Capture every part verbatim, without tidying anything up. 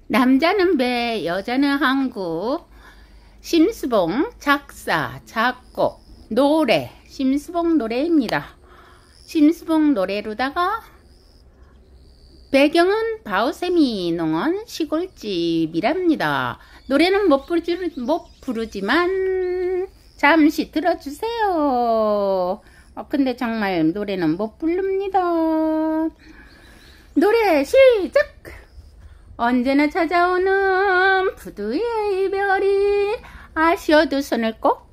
남자는 배, 여자는 항구. 심수봉 작사, 작곡, 노래. 심수봉 노래입니다. 심수봉 노래로다가 배경은 바오세미 농원 시골집이랍니다. 노래는 못, 부르지, 못 부르지만 잠시 들어주세요. 어, 근데 정말 노래는 못 부릅니다. 노래 시작! 언제나 찾아오는 부두의 이별이 아쉬워도 손을 꼭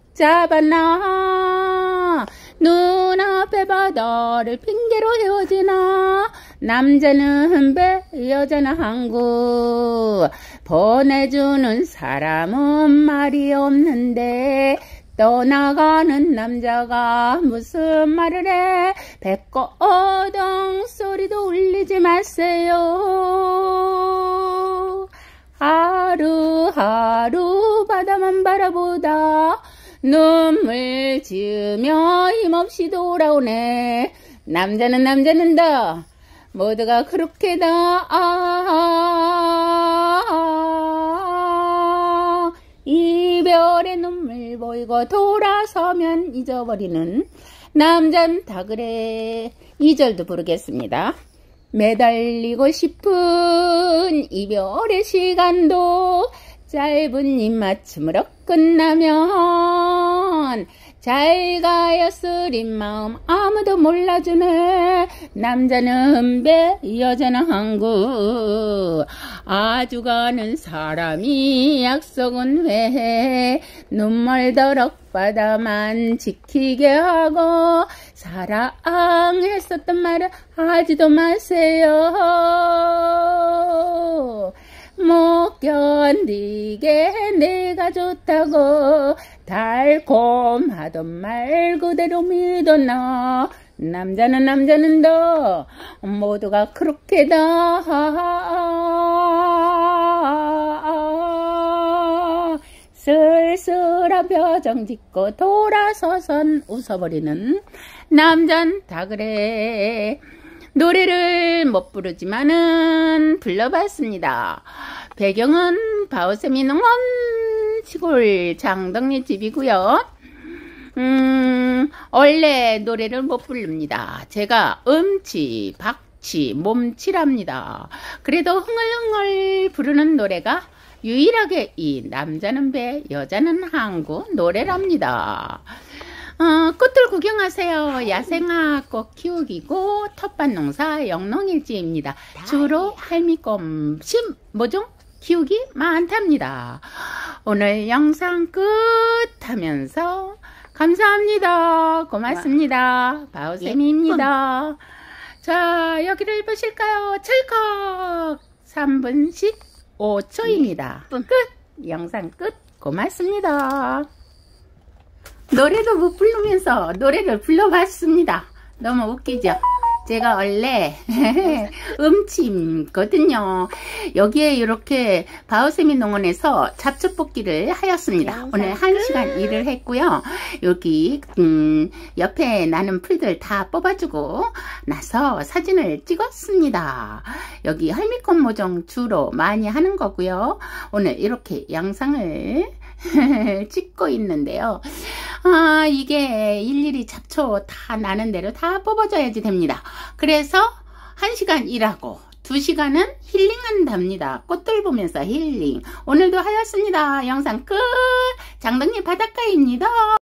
잡아놔. 눈앞에 바다를 핑계로 헤어지나. 남자는 배, 여자는 항구. 보내주는 사람은 말이 없는데 떠나가는 남자가 무슨 말을 해. 배꼽어덩 소리도 울리지 마세요. 하루하루 바다만 바라보다 눈물 지으며 힘없이 돌아오네. 남자는 남자는 다 모두가 그렇게다. 아, 이별의 눈물 보이고 돌아서면 잊어버리는 남잔 다 그래. 이 절도 부르겠습니다. 매달리고 싶은 이별의 시간도 짧은 입맞춤으로 끝나면 잘 가요 쓰린 마음 아무도 몰라주네. 남자는 배, 여자는 항구. 아주 가는 사람이 약속은 왜 눈물더럭 바다만 지키게 하고. 사랑했었던 말을 하지도 마세요. 못 견디게 내가 좋다고 달콤하던 말 그대로 믿었나. 남자는 남자는 더 모두가 그렇게다. 쓸쓸한 표정 짓고 돌아서선 웃어버리는 남잔 다 그래. 노래를 못 부르지만은 불러봤습니다. 배경은 바오세미 농원 시골 장덕리 집이고요. 음, 원래 노래를 못 부릅니다. 제가 음치, 박치, 몸치랍니다. 그래도 흥얼흥얼 부르는 노래가 유일하게 이 남자는 배, 여자는 항구 노래랍니다. 어, 꽃들 구경하세요. 야생화 꽃 키우기고 텃밭 농사 영농일지입니다. 주로 할미꽃 심 모종 키우기 많답니다. 오늘 영상 끝 하면서 감사합니다. 고맙습니다. 바오세미입니다. 자, 여기를 보실까요? 찰컥 삼 분 십오 초입니다. 끝. 영상 끝. 고맙습니다. 노래도 못 부르면서 노래를 불러봤습니다. 너무 웃기죠? 제가 원래 음침거든요. 여기에 이렇게 바오세미 농원에서 잡초 뽑기를 하였습니다. 오늘 한 시간 일을 했고요. 여기 음, 옆에 나는 풀들 다 뽑아주고 나서 사진을 찍었습니다. 여기 할미꽃 모종 주로 많이 하는 거고요. 오늘 이렇게 영상을 찍고 있는데요. 아, 이게 일일이 잡초 다 나는 대로 다 뽑아줘야지 됩니다. 그래서 한 시간 일하고 두 시간은 힐링한답니다. 꽃들 보면서 힐링. 오늘도 하였습니다. 영상 끝. 장덕리 바닷가입니다.